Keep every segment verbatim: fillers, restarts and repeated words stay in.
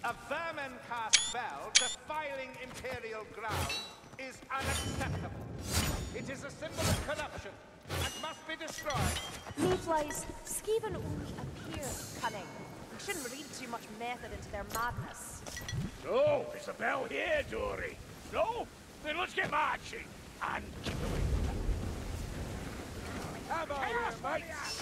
A vermin-cast spell defiling Imperial ground is unacceptable. It is a symbol of corruption and must be destroyed. Mayflies, Skaven only appear cunning. We shouldn't read too much method into their madness. Oh, is the bell here, Dory? No? Then let's get marching and keep away from them. Come on, Chaos, you mates!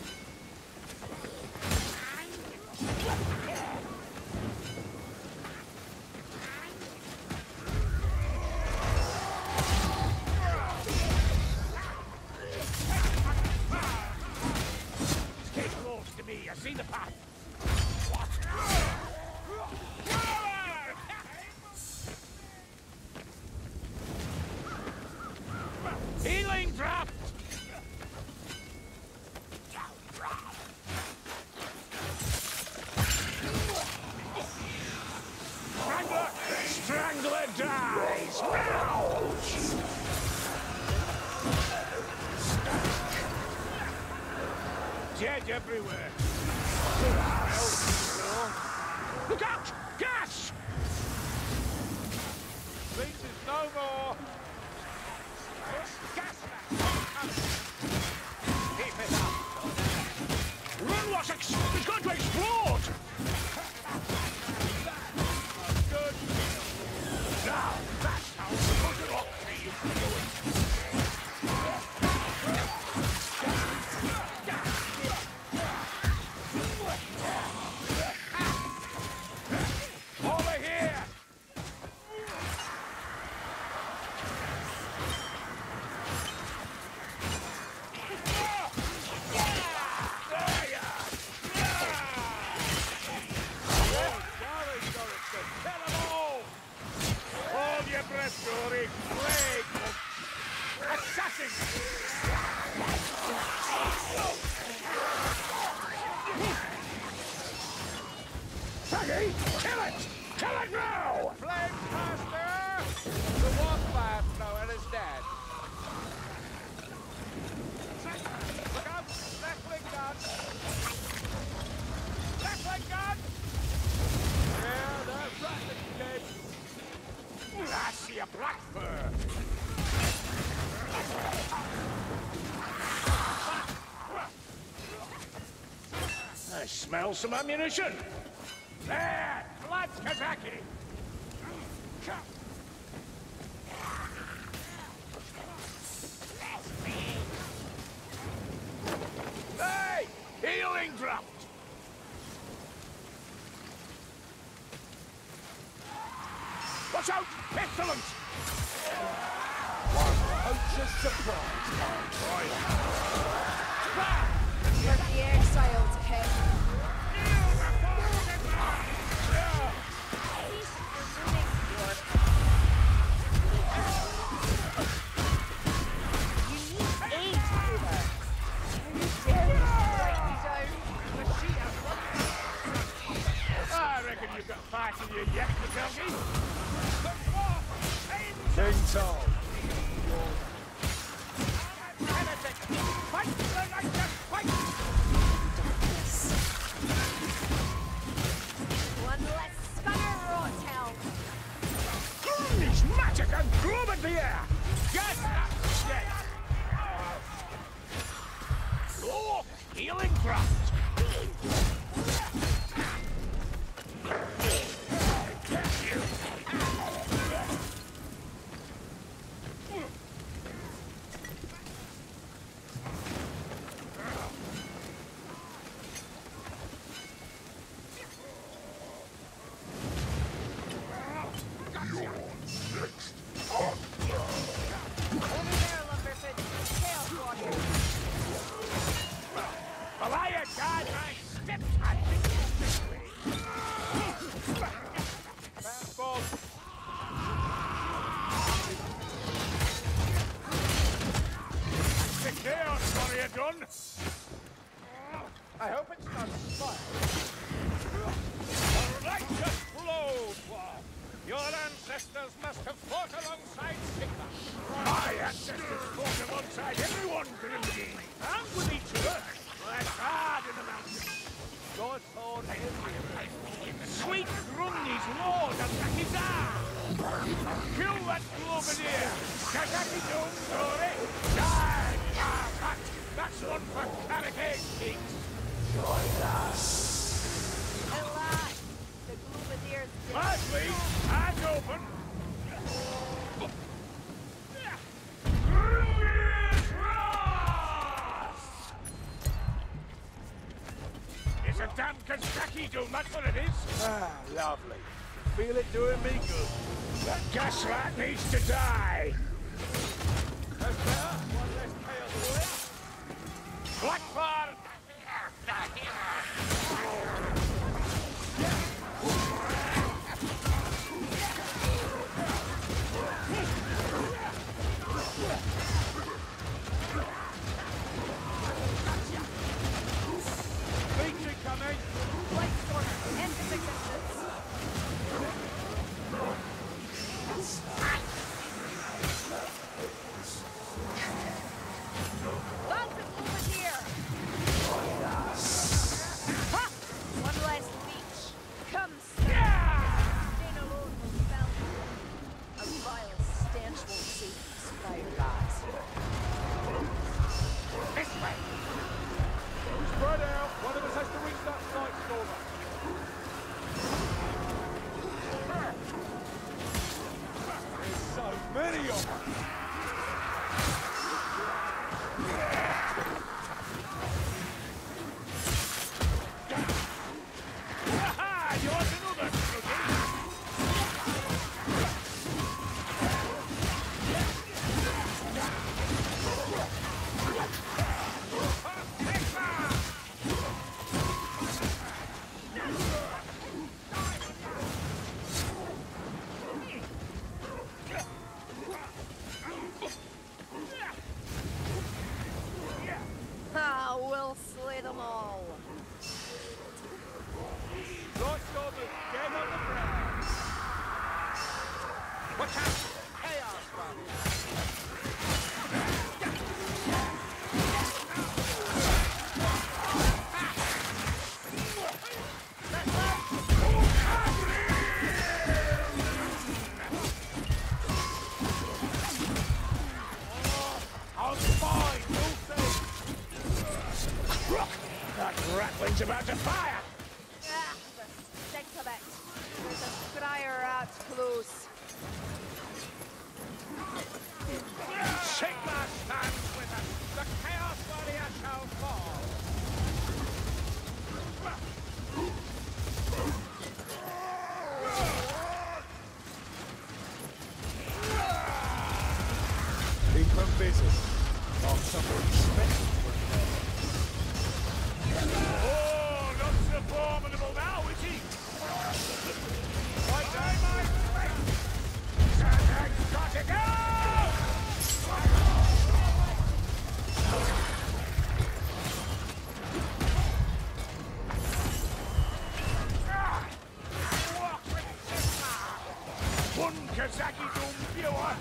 Stay close to me. I see the path. Healing draft! Strangler! Strangler dies! Dead everywhere. Look out! Gas! Leeches no more. Gas mask. Keep it up. Run, Wessex! It's going to explode! Good. Now, that's how the rock tree used to do it. Over here! Hold your breath, Dory. Plague! Assassin! Saggy, kill it! Kill it now! Flame caster! The warfire thrower is dead. Look out! Left wing gun! Left wing gun! Yeah, the rabbit's dead. I see a black fur. I smell some ammunition. There! Blood Kazaki! Hey! Healing draft! Watch out! Pestilence! Poacher's surprise. Let the exiles came. You need aid, Uber. You dare strike me down. I reckon you've got fight in you yet, McKelvey. King Sol. Fight the lightning! Fight! One less spanner, Rotel. It's magic and gloom in the air! Get that shit! Oh, healing draft! Over there, Lumberfoot. Chaos Warrior. Malaya Kazaki Doom, Dory! Die! Ah, that, that's one for Carricade Kings! Join us! Alas, the Gloomadeer's dead. Lastly, hands open! It's a damn Kazaki Doom, that's what it is! Ah, lovely. Feel it doing me good. That gas rat needs to die! That's better. One less chaos warrior. Blackfire! Feature coming. Light Stormer, end of existence. Lots of Gloomadeer! Ha! One less leech. Come, Stay alone will spell you. A vile stench won't save these fire gods. This way! Spread out. One of us has to reach that Night Stormer. There's so many of them. Aha! You want to know that, Ah, we'll slay them all. Night Stormers, get on the ground. Watch out! Chaos Warrior! I'll spy! You'll see! That rattling's about to fire! Ah, the stink of it. There's a scryer out close. Sigma stands with us! The Chaos Warrior shall fall! Keep them busy. Got something special for Oh, not so formidable now, is he? Right down my way! Something's got to go! Ah! Walk with Sigma! One Kazaki Doom viewer!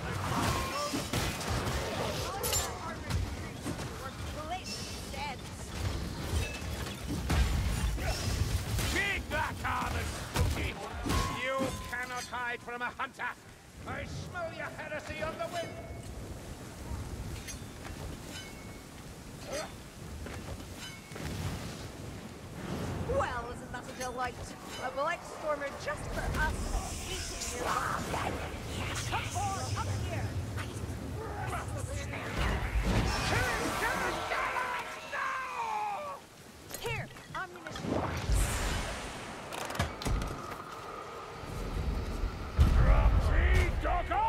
Take that, Arthur Spooky! You cannot hide from a hunter! I smell your heresy on the wind! Well, isn't that a delight? A Blight Stormer just for us, eating your lunch. Come on, up here! Here, ammunition. Dropsy Dogger!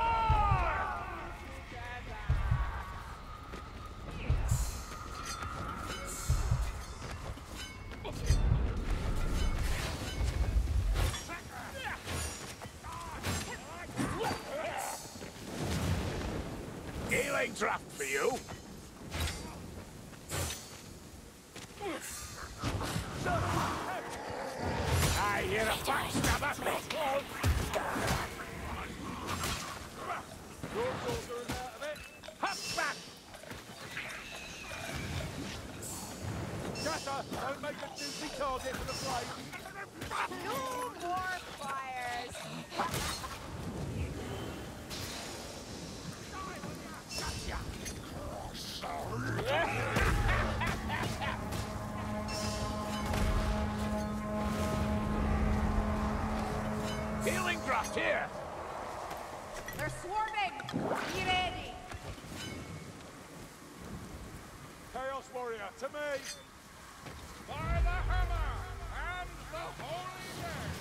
Healing draft for you. I hear a backstabber. Your daughter is out of it. Hop back! Shatter, don't make a juicy target for the flame. No more fires. Healing draft here! They're swarming! Be ready! Chaos Warrior, to me! By the hammer and the holy name!